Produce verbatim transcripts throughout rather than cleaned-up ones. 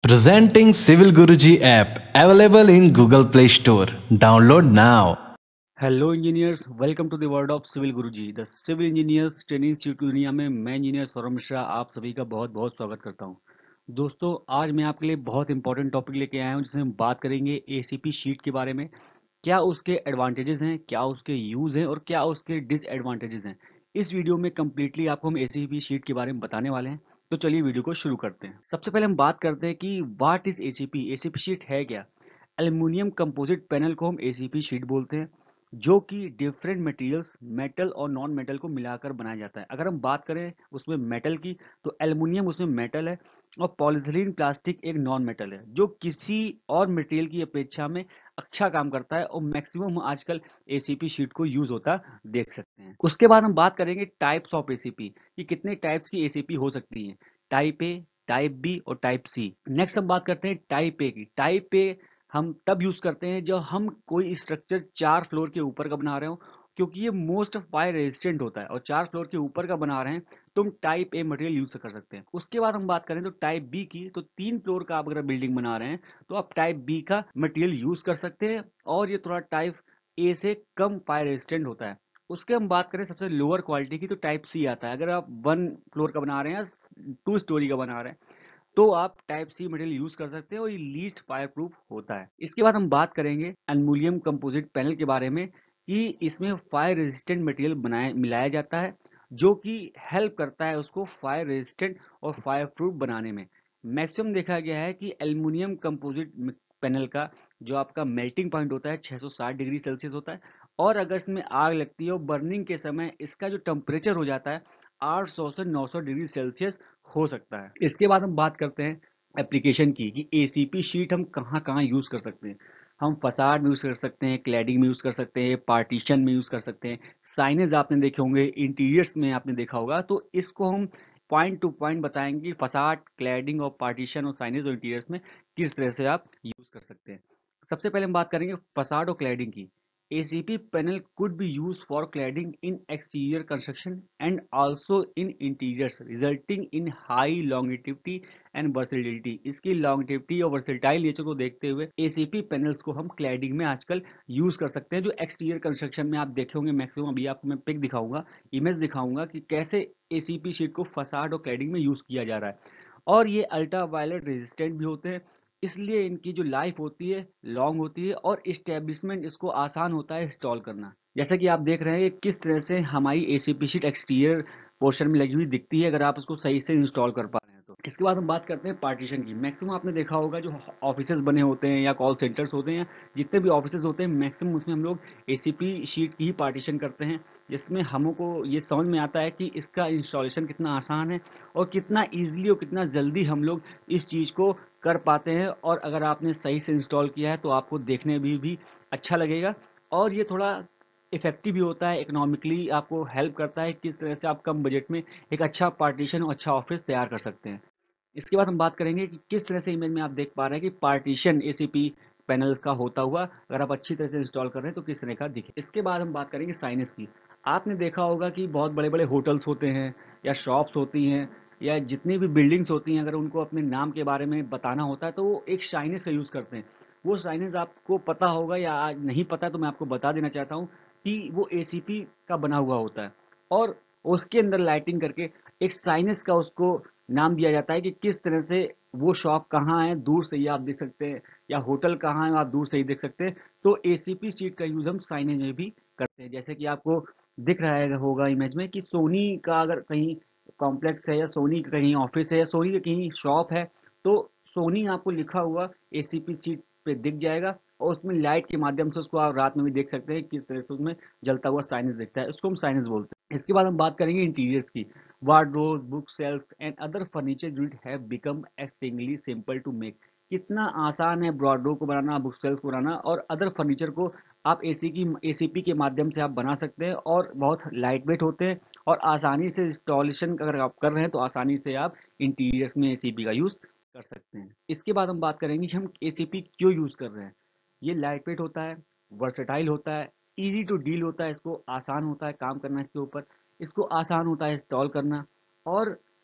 Presenting Civil Guruji app available in Google Play Store. Download now. Hello engineers, welcome to the world of civil Guruji, the civil engineers training institute की दुनिया में मैं engineer Saurabh Mishra आप सभी का बहुत बहुत स्वागत करता हूं। दोस्तों, आज मैं आपके लिए बहुत इंपॉर्टेंट टॉपिक लेके आया हूं जिसमें हम बात करेंगे एसीपी शीट के बारे में। क्या उसके एडवांटेजेस हैं, क्या उसके यूज हैं और क्या उसके डिसएडवांटेजेस हैं। इस वीडियो में कम्प्लीटली आपको हम एसीपी शीट के बारे में बताने वाले हैं। तो चलिए वीडियो को शुरू करते हैं। सबसे पहले हम बात करते हैं कि what is ACP. ACP sheet है क्या। एल्युमिनियम कंपोजिट पैनल को हम एसीपी शीट बोलते हैं, जो कि डिफरेंट मटेरियल्स, मेटल और नॉन मेटल को मिलाकर बनाया जाता है। अगर हम बात करें उसमें मेटल की, तो एल्युमिनियम उसमें मेटल है और पॉलीथीलीन प्लास्टिक एक नॉन मेटल है, जो किसी और मटेरियल की अपेक्षा में अच्छा काम करता है और मैक्सिमम आजकल एसीपी शीट को यूज होता देख सकते हैं। उसके बाद हम बात करेंगे टाइप्स ऑफ एसीपी, कि कितने टाइप्स की एसीपी हो सकती है। टाइप ए, टाइप बी और टाइप सी। नेक्स्ट हम बात करते हैं टाइप ए की। टाइप ए हम तब यूज करते हैं जब हम कोई स्ट्रक्चर चार फ्लोर के ऊपर का बना रहे हो, क्योंकि ये मोस्ट फायर रेजिस्टेंट होता है और चार फ्लोर के ऊपर का बना रहे हैं तो हम टाइप ए मटेरियल यूज कर सकते हैं। उसके बाद हम बात करें तो टाइप बी की, तो तीन फ्लोर का आप अगर बिल्डिंग बना रहे हैं तो आप टाइप बी का मटेरियल यूज कर सकते हैं और ये थोड़ा टाइप ए से कम फायर रेजिस्टेंट होता है। उसके हम बात करें सबसे लोअर क्वालिटी की, तो टाइप सी आता है। अगर आप वन फ्लोर का बना रहे हैं या टू स्टोरी का बना रहे हैं तो आप टाइप सी मटेरियल यूज कर सकते हैं और ये लीस्ट फायर प्रूफ होता है। इसके बाद हम बात करेंगे एल्युमिनियम कंपोजिट पैनल के बारे में, कि इसमें फायर रेजिस्टेंट मटेरियल बनाया मिलाया जाता है, जो कि हेल्प करता है उसको फायर रेजिस्टेंट और फायर प्रूफ बनाने में। मैक्सिमम देखा गया है कि एल्युमिनियम कंपोजिट पैनल का जो आपका मेल्टिंग पॉइंट होता है छह सौ साठ डिग्री सेल्सियस होता है, और अगर इसमें आग लगती है और बर्निंग के समय इसका जो टेम्परेचर हो जाता है आठ सौ से नौ सौ डिग्री सेल्सियस हो सकता है। इसके बाद हम बात करते हैं एप्लीकेशन की, कि एसीपी शीट हम कहाँ कहाँ यूज कर सकते हैं। हम फसाड में यूज कर सकते हैं, क्लैडिंग में यूज कर सकते हैं, पार्टीशन में यूज कर सकते हैं, साइनेज आपने देखे होंगे, इंटीरियर्स में आपने देखा होगा। तो इसको हम पॉइंट टू पॉइंट बताएंगे, फसाड, क्लैडिंग और पार्टीशन और साइनेज और इंटीरियर्स में किस तरह से आप यूज कर सकते हैं। सबसे पहले हम बात करेंगे फसाड और क्लैडिंग की। A C P panel could be used for cladding in exterior construction and also in interiors, resulting in high longevity and versatility। इसकी longevity और versatile नेचर को देखते हुए A C P panels को हम cladding में आजकल यूज कर सकते हैं। जो exterior construction में आप देखे होंगे मैक्सिमम, अभी आपको मैं पिक दिखाऊंगा, इमेज दिखाऊंगा कि कैसे A C P शीट को फसाड और cladding में यूज किया जा रहा है। और ये अल्ट्रा वायलेट रेजिस्टेंट भी होते हैं, इसलिए इनकी जो लाइफ होती है लॉन्ग होती है और इस्टेब्लिशमेंट इसको आसान होता है इंस्टॉल करना। जैसा कि आप देख रहे हैं कि किस तरह से हमारी एसीपी शीट एक्सटीरियर पोर्शन में लगी हुई दिखती है, अगर आप उसको सही से इंस्टॉल कर पा रहे हैं तो। इसके बाद हम बात करते हैं पार्टीशन की। मैक्सिमम आपने देखा होगा जो ऑफिसेज बने होते हैं या कॉल सेंटर्स होते हैं, जितने भी ऑफिसेज होते हैं मैक्सिमम उसमें हम लोग एसीपी शीट की ही पार्टीशन करते हैं, जिसमें हमको ये समझ में आता है कि इसका इंस्टॉलेशन कितना आसान है और कितना ईजिली और कितना जल्दी हम लोग इस चीज़ को कर पाते हैं। और अगर आपने सही से इंस्टॉल किया है तो आपको देखने में भी अच्छा लगेगा और ये थोड़ा इफेक्टिव भी होता है, इकोनॉमिकली आपको हेल्प करता है किस तरह से आप कम बजट में एक अच्छा पार्टीशन और अच्छा ऑफिस तैयार कर सकते हैं। इसके बाद हम बात करेंगे कि किस तरह से इमेज में आप देख पा रहे हैं कि पार्टीशन एसीपी पैनल का होता हुआ अगर आप अच्छी तरह से इंस्टॉल कर रहे हैं तो किस तरह का दिखे। इसके बाद हम बात करेंगे साइनेस की। आपने देखा होगा कि बहुत बड़े बड़े होटल्स होते हैं या शॉप्स होती हैं या जितनी भी बिल्डिंग्स होती हैं, अगर उनको अपने नाम के बारे में बताना होता है तो वो एक साइनेस का यूज़ करते हैं। वो साइनेस आपको पता होगा या आज नहीं पता तो मैं आपको बता देना चाहता हूँ कि वो एसीपी का बना हुआ होता है और उसके अंदर लाइटिंग करके एक साइनेस का उसको नाम दिया जाता है कि किस तरह से वो शॉप कहाँ है, दूर से ही आप देख सकते हैं, या होटल कहाँ है आप दूर से ही देख सकते हैं। तो एसीपी शीट का यूज़ हम साइनेज में भी करते हैं। जैसे कि आपको दिख रहा है होगा इमेज में कि सोनी का अगर कहीं कॉम्प्लेक्स है या सोनी का कहीं ऑफिस है या सोनी की कहीं शॉप है, तो सोनी आपको लिखा हुआ एसीपी शीट पे दिख जाएगा और उसमें लाइट के माध्यम से उसको आप रात में भी देख सकते हैं किस तरह से उसमें जलता हुआ साइनेज दिखता है, उसको हम साइनेज बोलते हैं। इसके बाद हम बात करेंगे इंटीरियर्स की। Wardrobe, book shelves and other furniture unit have become extremely simple to make. कितना आसान है वार्डरोब को बनाना, बुक शेल्फ को बनाना और अदर फर्नीचर को आप एसी की एसीपी के माध्यम से आप बना सकते हैं और बहुत लाइट वेट होते हैं और आसानी से इंस्टॉलेशन अगर आप कर रहे हैं तो आसानी से आप इंटीरियर्स में एसीपी का यूज़ कर सकते हैं। इसके बाद हम बात करेंगे कि हम एसीपी क्यों यूज़ कर रहे हैं। ये लाइट वेट होता है, वर्सेटाइल होता है, इजी टू डील होता है, इसको आसान होता है काम करना इसके ऊपर, इसको आसान होता है इंस्टॉल करना और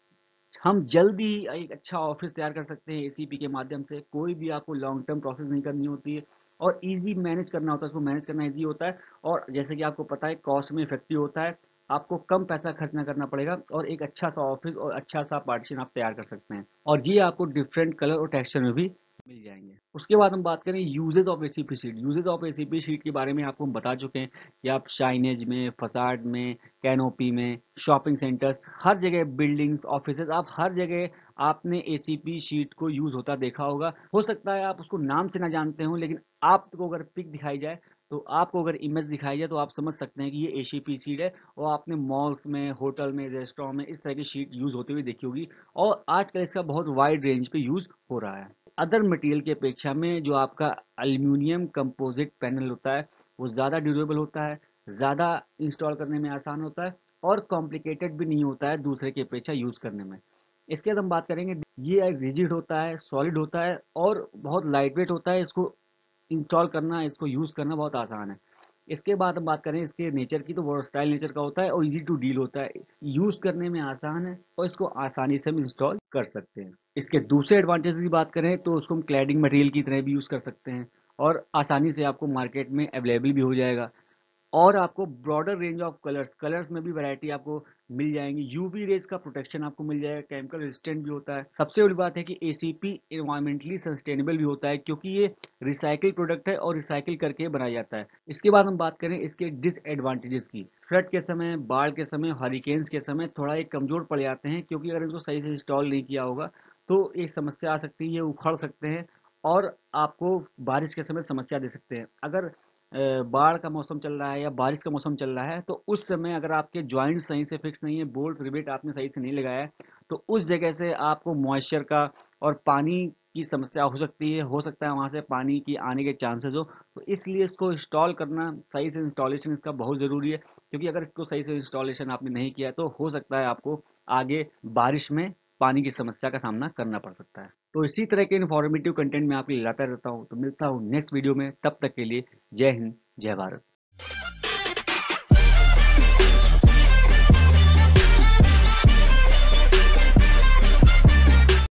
हम जल्दी ही एक अच्छा ऑफिस तैयार कर सकते हैं एसीपी के माध्यम से। कोई भी आपको लॉन्ग टर्म प्रोसेस नहीं करनी होती है और इजी मैनेज करना होता है, उसको मैनेज करना इजी होता है। और जैसे कि आपको पता है कॉस्ट में इफेक्टिव होता है, आपको कम पैसा खर्च ना करना पड़ेगा और एक अच्छा सा ऑफिस और अच्छा सा पार्टीशन आप तैयार कर सकते हैं। और ये आपको डिफरेंट कलर और टेक्सचर में भी मिल जाएंगे। उसके बाद हम बात करें uses of ACP sheet. Uses of ACP sheet के बारे में आपको हम बता चुके हैं कि आप शाइनेज में, फसाड में, कैनोपी में, शॉपिंग सेंटर्स, हर जगह, बिल्डिंग्स, ऑफिसेज, आप हर जगह आपने एसीपी शीट को यूज होता देखा होगा। हो सकता है आप उसको नाम से ना जानते हो, लेकिन आपको अगर पिक दिखाई जाए, तो आपको अगर इमेज दिखाई जाए, तो आप समझ सकते हैं कि ये एसीपी शीट है। और आपने मॉल्स में, होटल में, रेस्टोरेंट में इस तरह की शीट यूज होते हुए देखी होगी और आजकल इसका बहुत वाइड रेंज पे यूज हो रहा है। अदर मटेरियल की अपेक्षा में जो आपका एल्यूमिनियम कंपोजिट पैनल होता है वो ज़्यादा ड्यूरेबल होता है, ज़्यादा इंस्टॉल करने में आसान होता है और कॉम्प्लिकेटेड भी नहीं होता है दूसरे की अपेक्षा यूज़ करने में। इसके बाद हम बात करेंगे, ये रिजिड होता है, सॉलिड होता है और बहुत लाइट वेट होता है। इसको इंस्टॉल करना, इसको यूज़ करना बहुत आसान है। इसके बाद हम बात करें इसके नेचर की, तो वर्सटाइल नेचर का होता है और इजी टू डील होता है, यूज़ करने में आसान है और इसको आसानी से हम इंस्टॉल कर सकते हैं। इसके दूसरे एडवांटेज की बात करें तो उसको हम क्लैडिंग मटेरियल की तरह भी यूज़ कर सकते हैं और आसानी से आपको मार्केट में अवेलेबल भी हो जाएगा। और आपको broader range of colours colours में भी वैरायटी आपको मिल जाएंगी। यूवी रेज का प्रोटेक्शन आपको मिल जाएगा, केमिकल रेजिस्टेंट भी होता है। सबसे बड़ी बात है कि एसीपी एनवायरमेंटली सस्टेनेबल भी होता है क्योंकि ये रिसाइकिल प्रोडक्ट है और रिसाइकिल करके बनाया जाता है। इसके बाद हम बात करें इसके डिसएडवांटेजेस की। फ्लड के समय, बाढ़ के समय, हरिकेन्स के समय थोड़ा एक कमजोर पड़ जाते हैं क्योंकि अगर इनको सही से इंस्टॉल नहीं किया होगा तो एक समस्या आ सकती है, ये उखड़ सकते हैं और आपको बारिश के समय समस्या दे सकते हैं। अगर अ, बाढ़ का मौसम चल रहा है या बारिश का मौसम चल रहा है तो उस समय अगर आपके जॉइंट सही से फिक्स नहीं है, बोल्ट रिवेट आपने सही से नहीं लगाया है, तो उस जगह से आपको मॉइस्चर का और पानी की समस्या हो सकती है। हो सकता है वहाँ से पानी की आने के चांसेस हो, तो इसलिए इसको इंस्टॉल करना, सही से इंस्टॉलेशन इसका बहुत ज़रूरी है क्योंकि अगर इसको सही से इंस्टॉलेशन आपने नहीं किया तो हो सकता है आपको आगे बारिश में पानी की समस्या का सामना करना पड़ सकता है। तो इसी तरह के इन्फॉर्मेटिव कंटेंट मैं आपके लिए लाता रहता हूँ। तो मिलता हूँ नेक्स्ट वीडियो में, तब तक के लिए जय हिंद, जय भारत।